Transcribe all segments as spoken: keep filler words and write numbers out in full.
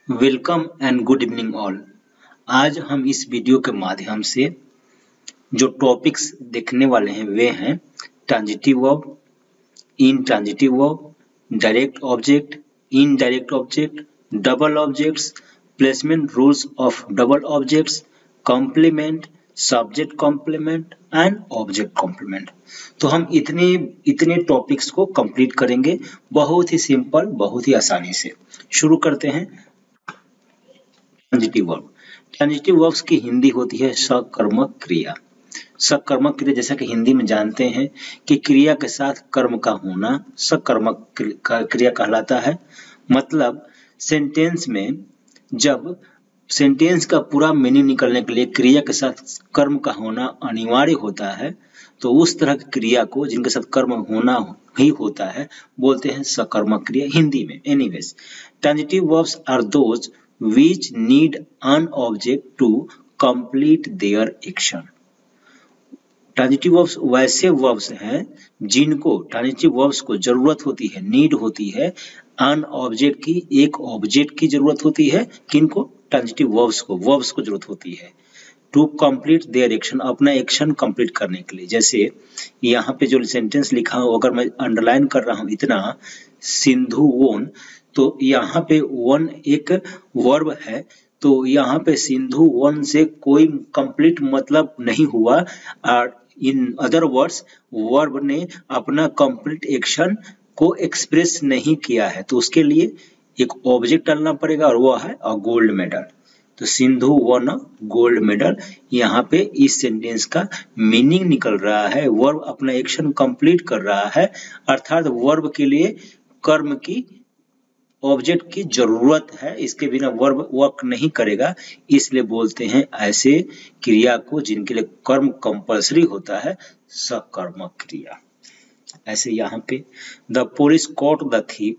Welcome and good evening all. आज हम इस वीडियो के माध्यम से जो टॉपिक्स देखने वाले हैं वे हैं transitive verb, intransitive verb, direct object, indirect object, double objects, placement rules of double objects, complement, subject complement and object complement. तो हम इतने इतने टॉपिक्स को कंप्लीट करेंगे बहुत ही सिंपल, बहुत ही आसानी से। शुरू करते हैं। Transitive verb. ट्रांजिटिव वर्ब्स की हिंदी होती है सकर्मक क्रिया। सकर्मक क्रिया जैसा कि हिंदी में जानते हैं कि क्रिया के साथ कर्म का होना सकर्मक क्रिया कहलाता है। मतलब सेंटेंस में जब सेंटेंस का पूरा मीनिंग निकलने के लिए क्रिया के साथ कर्म का होना अनिवार्य होता है तो उस तरह की क्रिया को जिनके साथ कर्म होना ही होता है बोलते हैं सकर्मक क्रिया हिंदी में। Anyways, transitive verbs are those which need an object to complete their action। Transitive verbs वैसे वर्ब्स हैं जिनको ट्रांजिटिव वर्ब्स को जरूरत होती है, नीड होती है अन ऑब्जेक्ट की, एक ऑब्जेक्ट की जरूरत होती है। किनको? ट्रांजिटिव वर्ब्स को, वर्ब्स को जरूरत होती है टू कंप्लीट देयर एक्शन, अपना एक्शन कंप्लीट करने के लिए। जैसे यहाँ पे जो सेंटेंस लिखा हो, अगर मैं अंडरलाइन कर रहा हूँ इतना, सिंधु वोन, तो यहाँ पे वन एक वर्ब है, तो यहाँ पे सिंधु वन से कोई कंप्लीट मतलब नहीं हुआ। और इन अदर वर्ड्स वर्ब ने अपना कंप्लीट एक्शन को एक्सप्रेस नहीं किया है, तो उसके लिए एक ऑब्जेक्ट डालना पड़ेगा और वो है अ गोल्ड मेडल। तो Sindhu won a gold medal, यहाँ पे इस सेंटेंस का मीनिंग निकल रहा है, वर्ब अपना एक्शन कंप्लीट कर रहा है, अर्थात वर्ब के लिए कर्म की, ऑब्जेक्ट की जरूरत है, इसके बिना वर्ब वर्क नहीं करेगा। इसलिए बोलते हैं ऐसे क्रिया को जिनके लिए कर्म कंपल्सरी होता है सकर्मक क्रिया। ऐसे यहाँ पे the police caught the thief,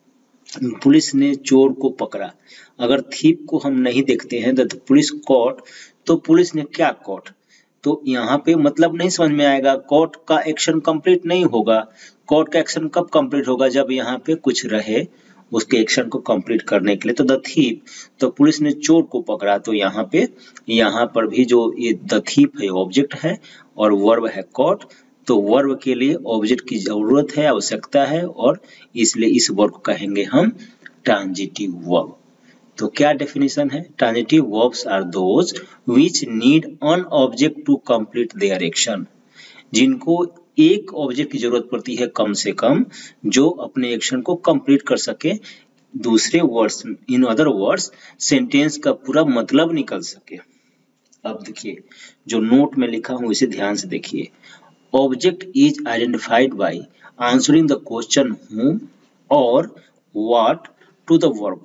police ने चोर को पकड़ा। अगर थीफ को हम नहीं देखते हैं द पुलिस कॉट, तो पुलिस ने क्या कॉट, तो यहाँ पे मतलब नहीं समझ में आएगा। कॉट का एक्शन कंप्लीट नहीं होगा। कॉट का एक्शन कब कंप्लीट होगा? जब यहाँ पे कुछ रहे उसके एक्शन को कंप्लीट करने के लिए। तो द थीफ, तो पुलिस ने चोर को पकड़ा, तो यहाँ पे यहाँ पर भी जो ये द थीफ है ऑब्जेक्ट है और वर्ब है कॉट, तो वर्ब के लिए ऑब्जेक्ट की जरूरत है, आवश्यकता है, और इसलिए इस वर्ब को कहेंगे हम ट्रांजिटिव वर्ब। तो क्या डेफिनेशन है? Transitive verbs are those which need an object to complete their action, जिनको एक ऑब्जेक्ट की जरूरत पड़ती है कम से कम, जो अपने एक्शन को कंप्लीट कर सके। दूसरे words, in other words, sentence का पूरा मतलब निकल सके। अब देखिए जो नोट में लिखा हूं इसे ध्यान से देखिए। Object is identified by answering the question whom और what टू द वर्ब।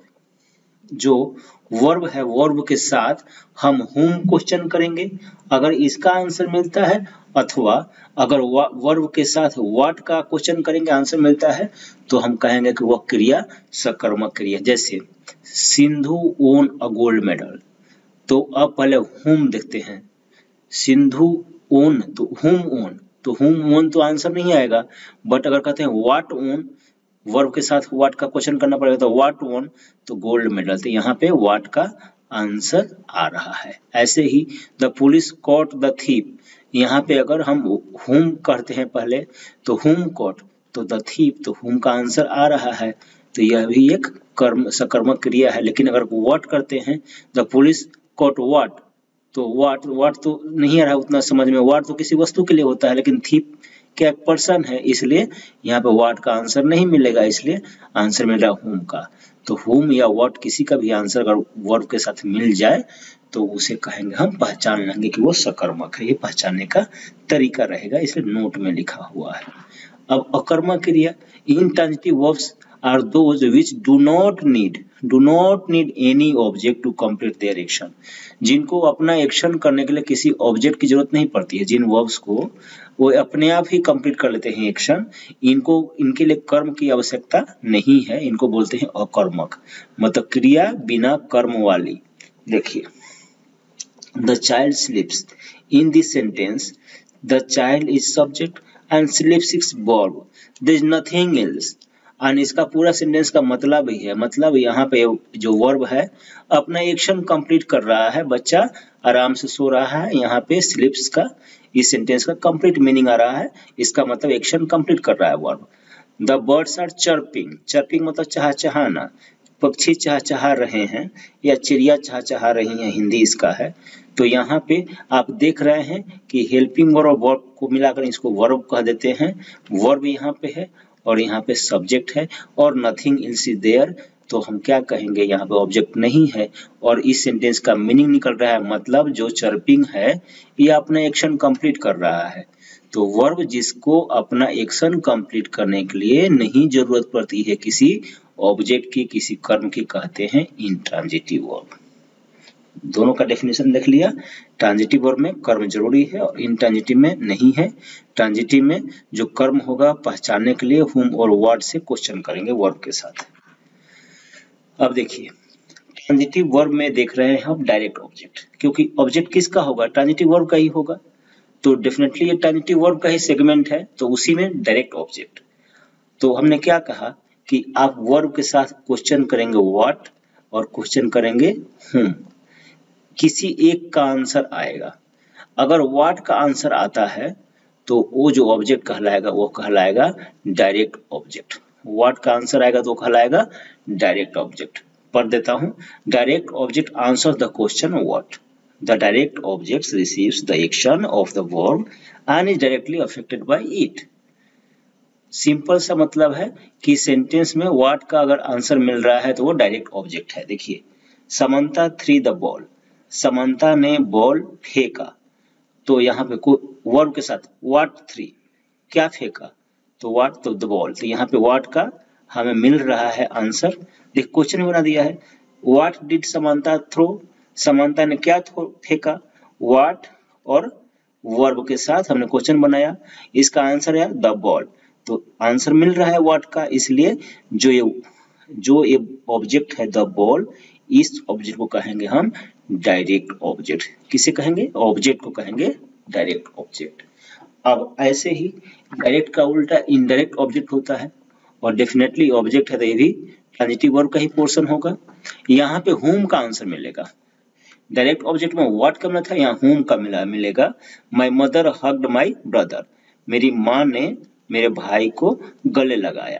जो वर्ब है, वर्ब के साथ हम whom क्वेश्चन करेंगे अगर इसका आंसर मिलता है, अथवा अगर वर्ब के साथ what का क्वेश्चन करेंगे, आंसर मिलता है, तो हम कहेंगे कि वह क्रिया सकर्मक क्रिया। जैसे Sindhu won a gold medal, तो अब पहले whom देखते हैं। सिंधु ओन, तो whom ओन, तो whom ओन तो आंसर नहीं आएगा। बट अगर कहते हैं what ओन, वर्ब के साथ व्हाट का क्वेश्चन करना पड़ेगा, तो व्हाट वन, तो गोल्ड मेडल, तो यहाँ पे व्हाट का आंसर आ रहा है। ऐसे ही the police caught the thief, यहाँ पे अगर हम हुम कहते हैं पहले, तो हुम कॉट, तो द थीफ, तो हुम का आंसर आ रहा है, तो यह भी एक कर्म सकर्मक क्रिया है। लेकिन अगर व्हाट करते हैं, द पुलिस कॉट व्हाट, तो व्हाट व्हाट तो नहीं आ रहा उतना समझ में। व्हाट तो किसी वस्तु के लिए होता है, लेकिन थीफ क्या एक पर्सन है, इसलिए यहाँ पे व्हाट का आंसर नहीं मिलेगा, इसलिए आंसर मिल रहा हुम का। तो हुम या व्हाट किसी का भी आंसर अगर वर्ब के साथ मिल जाए तो उसे कहेंगे, हम पहचान लेंगे कि वो सकर्मक है। ये पहचानने का तरीका रहेगा, इसलिए नोट में लिखा हुआ है। अब अकर्मक क्रिया, intransitive verbs are those which do not need do not need any object to complete their action, जिनको अपना एक्शन करने के लिए किसी ऑब्जेक्ट की जरूरत नहीं पड़ती है। जिन वर्ब्स को वो अपने आप ही कंप्लीट कर लेते हैं एक्शन, इनको इनके लिए कर्म की आवश्यकता नहीं है, इनको बोलते हैं अकर्मक, मतलब क्रिया बिना कर्म वाली। देखिए the child sleeps, in this sentence the child is subject and sleeps is verb, there is nothing else. और इसका पूरा सेंटेंस का मतलब ही है, मतलब यहाँ पे जो वर्ब है अपना एक्शन कंप्लीट कर रहा है, बच्चा आराम से सो रहा है, यहाँ पे स्लीप्स का इस सेंटेंस का कंप्लीट मीनिंग आ रहा है, इसका मतलब एक्शन कंप्लीट कर रहा है verb. The birds are chirping, chirping मतलब चहचहाना, पक्षी चहचहा रहे हैं या चिड़िया चहचहा रही हैं, हिंदी इसका है। तो यहाँ पे आप देख रहे हैं कि हेल्पिंग वर्ब और वर्ब को मिलाकर इसको वर्ब कह देते हैं, वर्ब यहाँ पे है और यहाँ पे सब्जेक्ट है और नथिंग एल्स इज देयर, तो हम क्या कहेंगे, यहाँ पे ऑब्जेक्ट नहीं है और इस सेंटेंस का मीनिंग निकल रहा है, मतलब जो चर्पिंग है ये अपना एक्शन कंप्लीट कर रहा है। तो वर्ब जिसको अपना एक्शन कंप्लीट करने के लिए नहीं जरूरत पड़ती है किसी ऑब्जेक्ट की, किसी कर्म की, कहते हैं इंट्रांजिटिव वर्ब। दोनों का डेफिनेशन देख लिया, ट्रांजिटिव वर्ब में कर्म जरूरी है और इंट्रांजिटिव में नहीं है। ट्रांजिटिव में जो कर्म होगा पहचानने के लिए हुम और व्हाट से क्वेश्चन करेंगे वर्ब के साथ। अब देखिए ट्रांजिटिव वर्ब में देख रहे हैं हम डायरेक्ट ऑब्जेक्ट, क्योंकि ऑब्जेक्ट किसका होगा, ट्रांजिटिव वर्ब का ही होगा, तो डेफिनेटली ये ट्रांजिटिव वर्ब का ही सेगमेंट है, तो उसी में डायरेक्ट ऑब्जेक्ट। तो हमने क्या कहा कि आप वर्ब के साथ क्वेश्चन करेंगे व्हाट और क्वेश्चन करेंगे हुम, किसी एक का आंसर आएगा। अगर व्हाट का आंसर आता है तो वो जो ऑब्जेक्ट कहलाएगा वो कहलाएगा डायरेक्ट ऑब्जेक्ट, व्हाट का आंसर आएगा तो कहलाएगा डायरेक्ट ऑब्जेक्ट। पढ़ देता हूं, direct object answer the question what, the direct object receives the action of the verb and is directly affected by it. Simple सा मतलब है कि सेंटेंस में व्हाट का अगर आंसर मिल रहा है तो वो डायरेक्ट ऑब्जेक्ट है। देखिए Samantha threw the ball, Samantha ने बॉल फेंका, तो यहाँ पे वर्ब के साथ व्हाट थ्री, क्या फेंका, तो व्हाट तो द बॉल, तो यहाँ पे व्हाट का हमें मिल रहा है आंसर। देख क्वेश्चन बना दिया है, what did Samantha throw, Samantha ने क्या फेंका, व्हाट और वर्ब के साथ हमने क्वेश्चन बनाया, इसका आंसर है द बॉल, तो आंसर मिल रहा है व्हाट का, इसलिए जो ये जो ये ऑब्जेक्ट है द बॉल, इस ऑब्जेक्ट को कहेंगे हम डायरेक्ट ऑब्जेक्ट। किसे कहेंगे, ऑब्जेक्ट को कहेंगे डायरेक्ट ऑब्जेक्ट। अब ऐसे ही डायरेक्ट का उल्टा इनडायरेक्ट ऑब्जेक्ट होता है और डेफिनेटली ऑब्जेक्ट है तो ये भी ट्रांजिटिव वर्ब का ही पोर्शन होगा। यहाँ पे होम का आंसर मिलेगा, डायरेक्ट ऑब्जेक्ट में व्हाट का मिला था, यहाँ होम का मिला मिलेगा। My mother hugged my brother, मेरी माँ ने मेरे भाई को गले लगाया।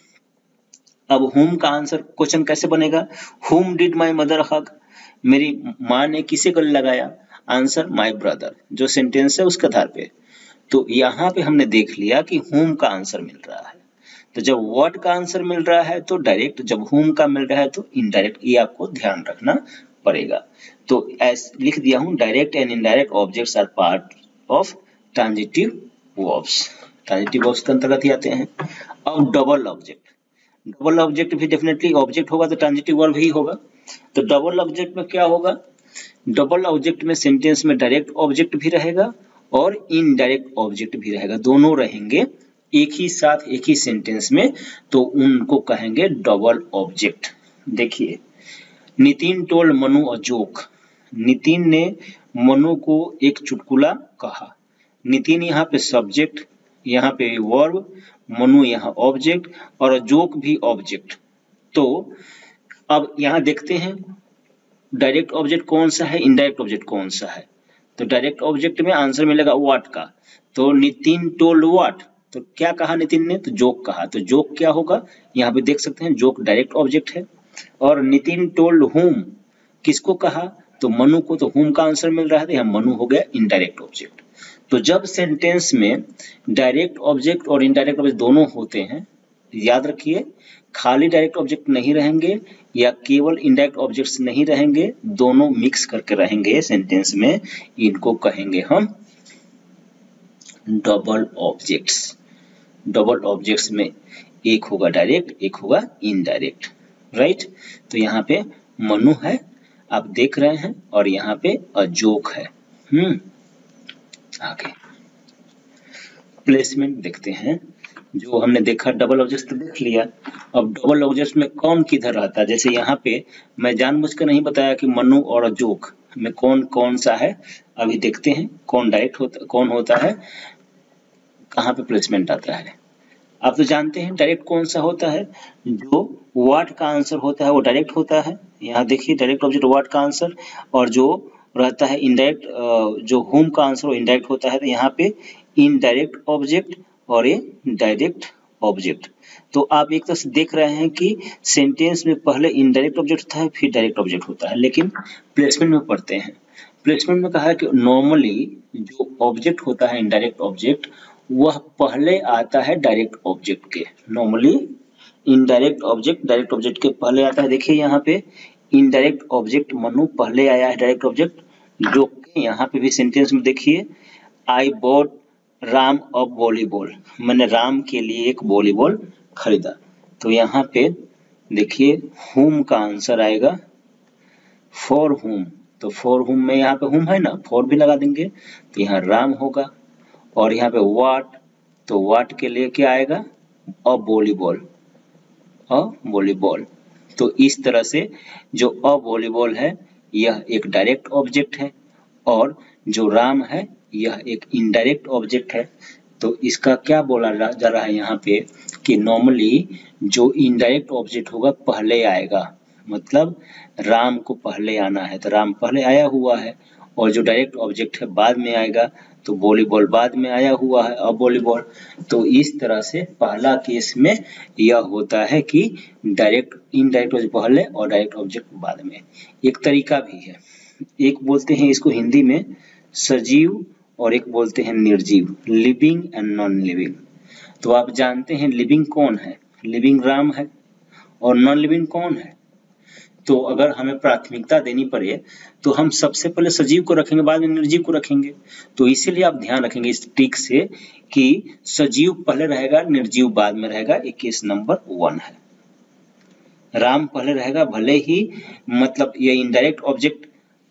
अब होम का आंसर क्वेश्चन कैसे बनेगा, whom did my mother hug, मेरी माँ ने किसे गले लगाया, आंसर माय ब्रदर, जो सेंटेंस है उसके आधार पे। तो यहाँ पे हमने देख लिया कि होम का आंसर मिल रहा है, तो जब व्हाट का आंसर मिल रहा है तो डायरेक्ट, जब होम का मिल रहा है तो इनडायरेक्ट, ये आपको ध्यान रखना पड़ेगा। तो ऐसे लिख दिया हूँ, direct and indirect objects are part of transitive verbs, transitive verbs के अंतर्गत ही आते हैं। अब डबल ऑब्जेक्ट, डबल ऑब्जेक्ट भी डेफिनेटली ऑब्जेक्ट होगा तो ट्रांजिटिव वर्ब ही होगा। तो डबल ऑब्जेक्ट में क्या होगा, डबल ऑब्जेक्ट में सेंटेंस में डायरेक्ट ऑब्जेक्ट भी रहेगा और इनडायरेक्ट ऑब्जेक्ट भी रहेगा, दोनों रहेंगे एक ही साथ एक ही सेंटेंस में, तो उनको कहेंगे डबल ऑब्जेक्ट। देखिए Nitin told Manu a joke, Nitin ने मनु को एक चुटकुला कहा, नितिन यहाँ पे सब्जेक्ट, यहाँ पे वर्ब, मनु यहाँ ऑब्जेक्ट और जोक भी ऑब्जेक्ट। तो अब यहाँ देखते हैं डायरेक्ट ऑब्जेक्ट कौन सा है, इनडायरेक्ट ऑब्जेक्ट कौन सा है। तो डायरेक्ट ऑब्जेक्ट में आंसर मिलेगा व्हाट का, तो नितिन टोल्ड व्हाट, तो क्या कहा नितिन ने, तो जोक कहा, तो जोक क्या होगा, यहाँ पे देख सकते हैं जोक डायरेक्ट ऑब्जेक्ट है। और नितिन टोल्ड हुम, किसको कहा, तो मनु को, तो हुम का आंसर मिल रहा है, तो यहाँ मनु हो गया इनडायरेक्ट ऑब्जेक्ट। तो जब सेंटेंस में डायरेक्ट ऑब्जेक्ट और इनडायरेक्ट ऑब्जेक्ट दोनों होते हैं, याद रखिए खाली डायरेक्ट ऑब्जेक्ट नहीं रहेंगे या केवल इनडायरेक्ट ऑब्जेक्ट्स नहीं रहेंगे, दोनों मिक्स करके रहेंगे सेंटेंस में, इनको कहेंगे हम डबल ऑब्जेक्ट्स। डबल ऑब्जेक्ट्स में एक होगा डायरेक्ट, एक होगा इनडायरेक्ट, राइट। तो यहाँ पे मनु है आप देख रहे हैं और यहाँ पे अजोक है। हम्म आगे प्लेसमेंट देखते हैं, जो हमने देखा डबल ऑब्जेक्ट तो देख लिया, अब डबल ऑब्जेक्ट में कौन किधर रहता है। जैसे यहाँ पे मैं जानबूझकर नहीं बताया कि मनु और अजोक में कौन कौन सा है, अभी देखते हैं कौन डायरेक्ट होता कौन होता है, कहाँ पे प्लेसमेंट आता है। आप तो जानते हैं डायरेक्ट कौन सा होता है, जो व्हाट का आंसर होता है वो डायरेक्ट होता है। यहाँ देखिए डायरेक्ट ऑब्जेक्ट व्हाट का आंसर, और जो रहता है इनडायरेक्ट, जो होम का आंसर वो इनडायरेक्ट होता है। तो यहाँ पे इनडायरेक्ट ऑब्जेक्ट और ये डायरेक्ट ऑब्जेक्ट। तो आप एक तरह से देख रहे हैं कि सेंटेंस में पहले इनडायरेक्ट ऑब्जेक्ट होता है फिर डायरेक्ट ऑब्जेक्ट होता है, लेकिन प्लेसमेंट में पढ़ते हैं। प्लेसमेंट में कहा है कि नॉर्मली जो ऑब्जेक्ट होता है इनडायरेक्ट ऑब्जेक्ट वह पहले आता है डायरेक्ट ऑब्जेक्ट के। Normally indirect object direct object के पहले आता है। देखिए यहाँ पे इनडायरेक्ट ऑब्जेक्ट मनु पहले आया है डायरेक्ट ऑब्जेक्ट, जो यहाँ पे भी सेंटेंस में देखिए I bought Ram a volleyball, मैंने राम के लिए एक वॉलीबॉल खरीदा। तो यहाँ पे देखिए हुम का आंसर आएगा फॉर हुम, तो फॉर हुम में यहाँ पे हुम है ना, फॉर भी लगा देंगे तो यहाँ राम होगा। और यहाँ पे व्हाट, तो व्हाट के लिए क्या आएगा, अ वॉलीबॉल, अ वॉलीबॉल। तो इस तरह से जो अ वॉलीबॉल है यह एक डायरेक्ट ऑब्जेक्ट है, और जो राम है यह एक इनडायरेक्ट ऑब्जेक्ट है। तो इसका क्या बोला जा रहा है यहाँ पे कि नॉर्मली जो इनडायरेक्ट ऑब्जेक्ट होगा पहले आएगा, मतलब राम को पहले आना है, तो राम पहले आया हुआ है, और जो डायरेक्ट ऑब्जेक्ट है बाद में आएगा, तो वॉलीबॉल बाद में आया हुआ है, अब वॉलीबॉल। तो इस तरह से पहला केस में यह होता है कि डायरेक्ट इनडायरेक्ट ऑब्जेक्ट पहले और डायरेक्ट ऑब्जेक्ट बाद में। एक तरीका भी है, एक बोलते हैं इसको हिंदी में सजीव और एक बोलते हैं निर्जीव, लिविंग एंड नॉन लिविंग। तो आप जानते हैं लिविंग कौन है, लिविंग राम है, और नॉन लिविंग कौन है। तो अगर हमें प्राथमिकता देनी पड़े तो हम सबसे पहले सजीव को रखेंगे, बाद में निर्जीव को रखेंगे। तो इसीलिए आप ध्यान रखेंगे इस ट्रिक से कि सजीव पहले रहेगा निर्जीव बाद में रहेगा। ये केस नंबर वन है। राम पहले रहेगा, भले ही मतलब ये इनडायरेक्ट ऑब्जेक्ट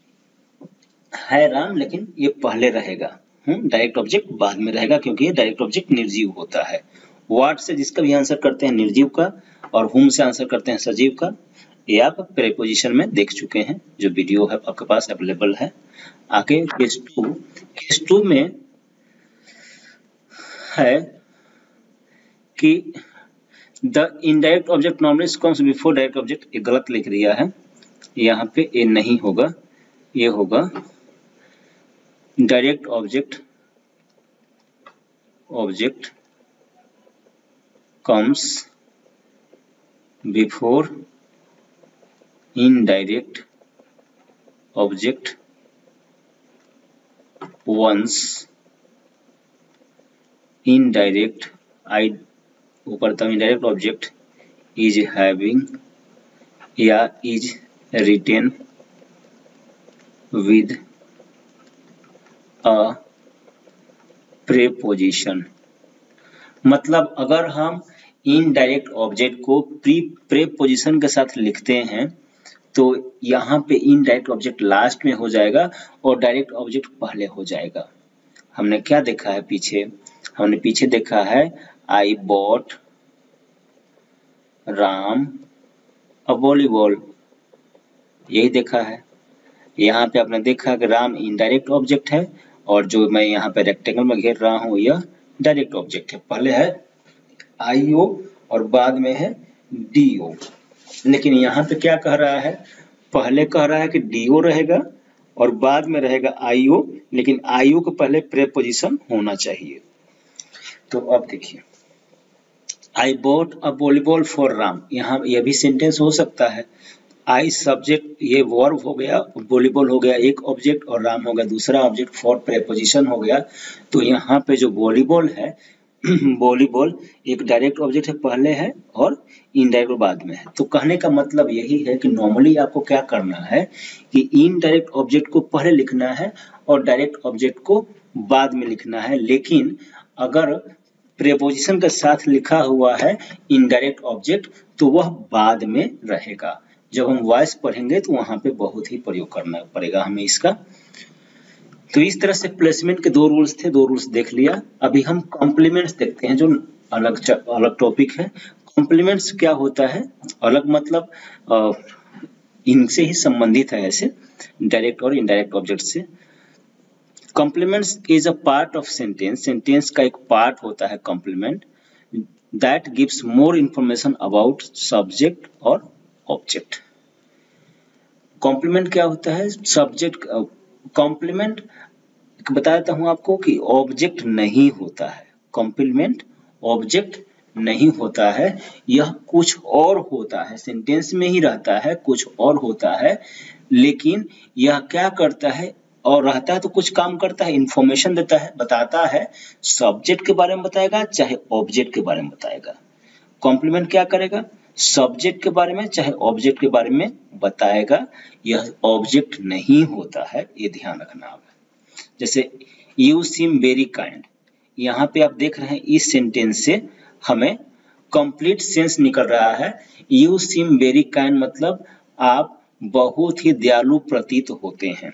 है राम, लेकिन ये पहले रहेगा, हम्म डायरेक्ट ऑब्जेक्ट बाद में रहेगा, क्योंकि ये डायरेक्ट ऑब्जेक्ट निर्जीव होता है। व्हाट से जिसका भी आंसर करते हैं निर्जीव का, और हुम से आंसर करते हैं सजीव का। ये आप प्रीपोजिशन में देख चुके हैं, जो वीडियो है आपके पास अवेलेबल है। आगे केस टू, केस टू में है कि the indirect object normally comes before direct object. ये गलत लिख दिया है, यहाँ पे ये नहीं होगा, ये होगा direct object object comes before indirect object once indirect I ऊपर तक indirect object is having या is written with a preposition। मतलब अगर हम इनडायरेक्ट ऑब्जेक्ट को प्री प्रेपोजिशन के साथ लिखते हैं तो यहाँ पे इनडायरेक्ट ऑब्जेक्ट लास्ट में हो जाएगा और डायरेक्ट ऑब्जेक्ट पहले हो जाएगा। हमने क्या देखा है पीछे, हमने पीछे देखा है I bought Ram a volleyball, यही देखा है। यहाँ पे आपने देखा कि राम इनडायरेक्ट ऑब्जेक्ट है, और जो मैं यहाँ पे रेक्टेंगल में घेर रहा हूँ यह डायरेक्ट ऑब्जेक्ट है। पहले है आई ओ और बाद में है डी ओ। लेकिन यहाँ पे क्या कह रहा है, पहले कह रहा है कि डीओ रहेगा और बाद में रहेगा आईओ, लेकिन आईओ को पहले प्रेपोजिशन होना चाहिए। तो अब देखिए I bought a volleyball for Ram, यहाँ यह भी सेंटेंस हो सकता है। आई सब्जेक्ट, ये वर्ब हो गया, वॉलीबॉल हो गया एक ऑब्जेक्ट, और राम हो गया दूसरा ऑब्जेक्ट, फॉर प्रेपोजिशन हो गया। तो यहाँ पे जो वॉलीबॉल है, वॉलीबॉल एक डायरेक्ट ऑब्जेक्ट है पहले है और इनडायरेक्ट बाद में है। तो कहने का मतलब यही है कि नॉर्मली आपको क्या करना है कि इनडायरेक्ट ऑब्जेक्ट को पहले लिखना है और डायरेक्ट ऑब्जेक्ट को बाद में लिखना है। लेकिन अगर प्रेपोजिशन के साथ लिखा हुआ है इनडायरेक्ट ऑब्जेक्ट तो वह बाद में रहेगा। जब हम वॉइस पढ़ेंगे तो वहां पे बहुत ही प्रयोग करना पड़ेगा हमें इसका। तो इस तरह से प्लेसमेंट के दो रूल्स थे, दो रूल्स देख लिया। अभी हम कॉम्प्लीमेंट्स देखते हैं, जो अलग अलग टॉपिक है। कॉम्प्लीमेंट्स क्या होता है, अलग मतलब आ, इनसे ही संबंधित है, ऐसे डायरेक्ट और इनडायरेक्ट ऑब्जेक्ट से। Complements is a part of sentence, sentence का एक पार्ट होता है complement, that gives more information about subject और ऑब्जेक्ट। कॉम्प्लीमेंट क्या होता है? सब्जेक्ट कॉम्प्लीमेंट बता देता हूं आपको कि ऑब्जेक्ट नहीं होता है। कॉम्प्लीमेंट ऑब्जेक्ट नहीं होता है, यह कुछ और होता है, सेंटेंस में ही रहता है, कुछ और होता है, लेकिन यह क्या करता है और रहता है तो कुछ काम करता है, इंफॉर्मेशन देता है, बताता है, सब्जेक्ट के बारे में बताएगा चाहे ऑब्जेक्ट के बारे में बताएगा। कॉम्प्लीमेंट क्या करेगा? सब्जेक्ट के बारे में चाहे ऑब्जेक्ट के बारे में बताएगा, यह ऑब्जेक्ट नहीं होता है, ये ध्यान रखना आप। जैसे यू सीम वेरी काइंड, यहाँ पे आप देख रहे हैं इस सेंटेंस से हमें कंप्लीट सेंस निकल रहा है। यू सीम वेरी काइंड मतलब आप बहुत ही दयालु प्रतीत होते हैं।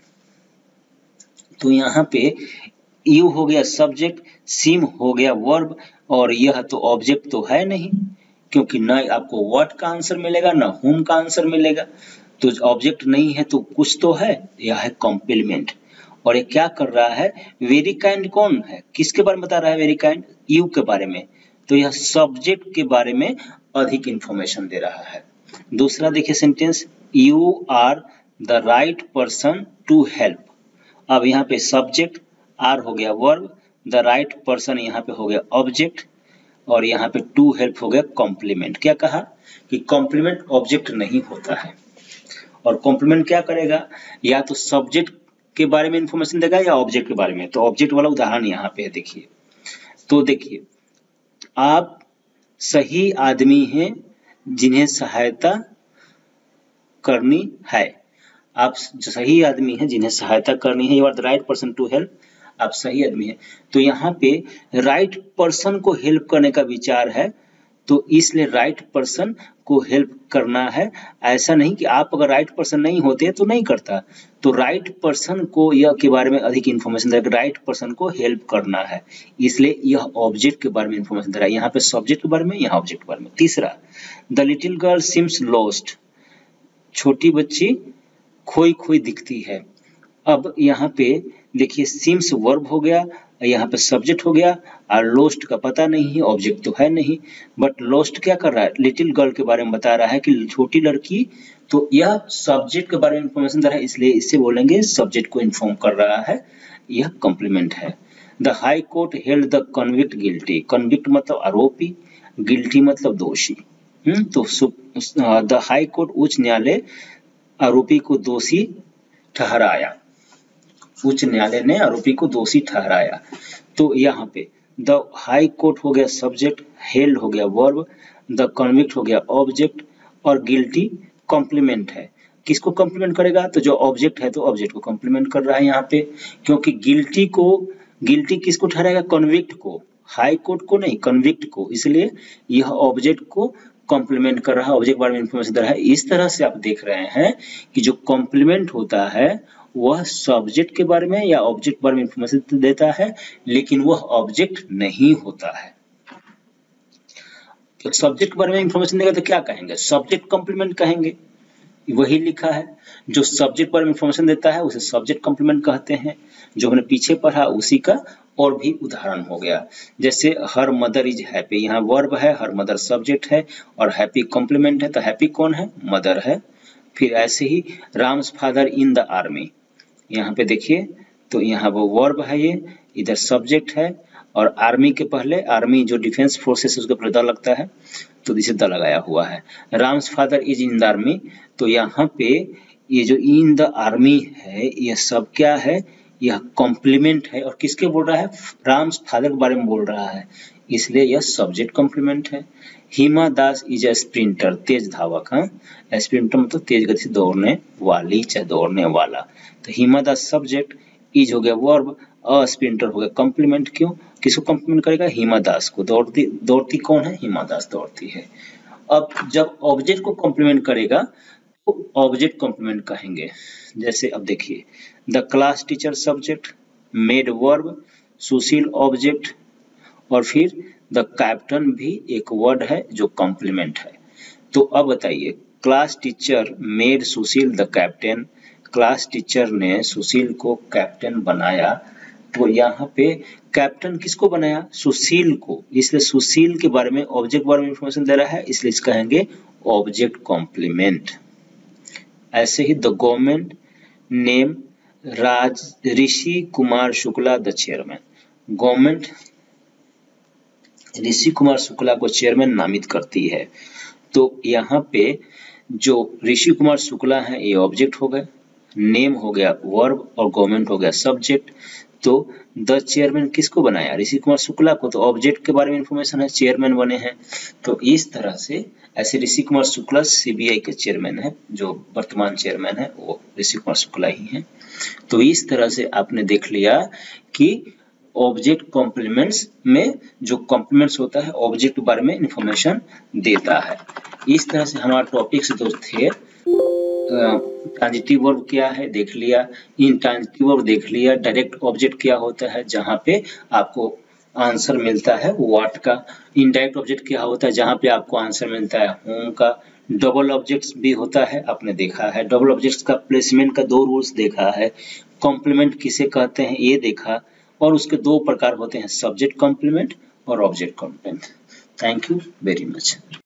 तो यहाँ पे यू हो गया सब्जेक्ट, सीम हो गया वर्ब, और यह तो ऑब्जेक्ट तो है नहीं, क्योंकि न आपको व्हाट का आंसर मिलेगा न हुम का आंसर मिलेगा। तो ऑब्जेक्ट नहीं है तो कुछ तो है, यह है कॉम्प्लीमेंट। और ये क्या कर रहा है? वेरी काइंड कौन है, किसके बारे में बता रहा है? वेरी काइंड यू के बारे में, तो यह सब्जेक्ट के बारे में अधिक इंफॉर्मेशन दे रहा है। दूसरा देखिए sentence, you are the right person to help. अब यहाँ पे सब्जेक्ट आर हो गया वर्ब, द राइट पर्सन यहाँ पे हो गया ऑब्जेक्ट, और यहाँ पे टू हेल्प हो गया कॉम्प्लीमेंट। क्या कहा कि कॉम्प्लीमेंट ऑब्जेक्ट नहीं होता है। और कॉम्प्लीमेंट क्या करेगा? या तो सब्जेक्ट के बारे में इंफॉर्मेशन देगा या ऑब्जेक्ट के बारे में। तो ऑब्जेक्ट वाला उदाहरण यहाँ पे है, देखिए। तो देखिए, आप सही आदमी हैं जिन्हें सहायता करनी है। आप सही आदमी हैं जिन्हें सहायता करनी है, you are the right person to help, आप सही आदमी हैं। तो यहाँ पे राइट पर्सन को हेल्प करने का विचार है, तो इसलिए राइट पर्सन को हेल्प करना है। ऐसा नहीं कि आप अगर राइट पर्सन नहीं होते तो नहीं करता। तो राइट पर्सन को यह के बारे में अधिक इंफॉर्मेशन दे रहा है, राइट पर्सन को हेल्प करना है, इसलिए यह ऑब्जेक्ट के बारे में इंफॉर्मेशन दे रहा है। यहाँ पे सब्जेक्ट के बारे में, यहाँ ऑब्जेक्ट के बारे में। तीसरा, the little girl seems lost, छोटी बच्ची खोई खोई दिखती है। अब यहाँ पे देखिए सिम्स वर्ब हो गया, यहाँ पे सब्जेक्ट हो गया, और लोस्ट का पता नहीं है, ऑब्जेक्ट तो है नहीं, बट लोस्ट क्या कर रहा है? लिटिल गर्ल के बारे में बता रहा है कि छोटी लड़की, तो यह सब्जेक्ट के बारे में इंफॉर्मेशन दे रहा है, इसलिए इससे बोलेंगे सब्जेक्ट को इन्फॉर्म कर रहा है, यह कॉम्प्लीमेंट है। The high court held the convict guilty, convict मतलब आरोपी, गिल्टी मतलब दोषी। हम्म तो द हाई कोर्ट उच्च न्यायालय आरोपी को दोषी ठहराया, उच्च न्यायालय ने आरोपी को दोषी ठहराया। तो यहाँ पे द हाई कोर्ट हो गया सब्जेक्ट, हेल्ड हो गया वर्ब, द कन्विक्ट हो गया ऑब्जेक्ट, और गिल्टी कॉम्प्लीमेंट है। किसको कॉम्प्लीमेंट करेगा? तो जो ऑब्जेक्ट है तो ऑब्जेक्ट को कॉम्प्लीमेंट कर रहा है यहाँ पे, क्योंकि गिल्टी को, गिल्टी किसको ठहराएगा? कन्विक्ट को, हाई कोर्ट को नहीं, कन्विक्ट को, इसलिए यह ऑब्जेक्ट को कॉम्प्लीमेंट कर रहा है, ऑब्जेक्ट बारे में इंफॉर्मेशन दे रहा है। इस तरह से आप देख रहे हैं कि जो कॉम्प्लीमेंट होता है वह सब्जेक्ट के बारे में या ऑब्जेक्ट के बारे में इंफॉर्मेशन देता है, लेकिन वह ऑब्जेक्ट नहीं होता है। तो सब्जेक्ट के बारे में इंफॉर्मेशन देगा तो क्या कहेंगे? सब्जेक्ट कॉम्प्लीमेंट कहेंगे, वही लिखा है। जो सब्जेक्ट पर इंफॉर्मेशन देता है उसे सब्जेक्ट कॉम्प्लीमेंट कहते हैं। जो हमने पीछे पढ़ा उसी का और भी उदाहरण हो गया। जैसे हर मदर इज हैप्पी, यहाँ वर्ब है, हर मदर सब्जेक्ट है और हैप्पी कॉम्प्लीमेंट है, तो हैप्पी कौन है? मदर है। फिर ऐसे ही Ram's father in the army, यहाँ पे देखिए तो यहाँ वो वर्ब है, ये इधर सब्जेक्ट है, और आर्मी के पहले, आर्मी जो डिफेंस फोर्सेस उसके ऊपर द लगता है, तो इसे द लगाया हुआ है। Ram's father is in the army, तो यहाँ पे ये जो इन द आर्मी है ये सब क्या है? यह कॉम्प्लीमेंट है। और किसके बोल रहा है? राम्स फादर के बारे में बोल रहा है, इसलिए यह सब्जेक्ट कॉम्प्लीमेंट है। Hima Das is a sprinter, तेज धावक। हाँ, स्प्रिंटर मतलब तेज गति से दौड़ने वाली, चाहे दौड़ने वाला। तो हिमा दास सब्जेक्ट, इज हो गया वर्ब, अ स्प्रिंटर हो गया कॉम्प्लीमेंट। क्यों? किसको कॉम्प्लीमेंट करेगा? हिमा दास को। दौड़ती, दौड़ती कौन है? हिमा दास दौड़ती है। अब जब ऑब्जेक्ट को कॉम्प्लीमेंट करेगा तो ऑब्जेक्ट कॉम्प्लीमेंट कहेंगे। जैसे अब देखिए, the class teacher subject, made verb, Sushil object, और फिर द कैप्टन भी एक वर्ड है जो कॉम्प्लीमेंट है। तो अब बताइए, class teacher made Sushil the captain, class teacher ने सुशील को कैप्टन बनाया, तो यहाँ पे कैप्टन किसको बनाया? सुशील को, इसलिए सुशील के बारे में, ऑब्जेक्ट बारे में इंफॉर्मेशन दे रहा है, इसलिए इसका कहेंगे ऑब्जेक्ट कॉम्प्लीमेंट। ऐसे ही the government name Raj Rishi Kumar Shukla the chairman, government Rishi Kumar Shukla को चेयरमैन नामित करती है। तो यहाँ पे जो ऋषि कुमार शुक्ला है ये ऑब्जेक्ट हो गए, नेम हो गया वर्ब और गवर्नमेंट हो गया सब्जेक्ट। तो द चेयरमैन किसको बनाया? ऋषि कुमार शुक्ला को। तो ऑब्जेक्ट के बारे में इंफॉर्मेशन है, चेयरमैन बने हैं। तो इस तरह से ऐसे ऋषि कुमार शुक्ला सीबीआई के चेयरमैन है, जो वर्तमान चेयरमैन है वो ऋषि कुमार शुक्ला ही है। तो इस तरह से आपने देख लिया कि ऑब्जेक्ट कॉम्प्लीमेंट्स में जो कॉम्प्लीमेंट्स होता है ऑब्जेक्ट के बारे में इंफॉर्मेशन देता है। इस तरह से हमारा टॉपिक से दोस्त थे। ट्रांजिटिव वर्ब क्या है देख लिया, इंट्रांजिटिव वर्ब देख लिया, डायरेक्ट ऑब्जेक्ट क्या होता है जहाँ पे आपको आंसर मिलता है व्हाट का, इनडायरेक्ट ऑब्जेक्ट क्या होता है जहाँ पे आपको आंसर मिलता है होम का, डबल ऑब्जेक्ट्स भी होता है आपने देखा है, डबल ऑब्जेक्ट्स का प्लेसमेंट का दो रूल्स देखा है, कॉम्प्लीमेंट किसे कहते हैं ये देखा, और उसके दो प्रकार होते हैं सब्जेक्ट कॉम्प्लीमेंट और object complement. Thank you very much.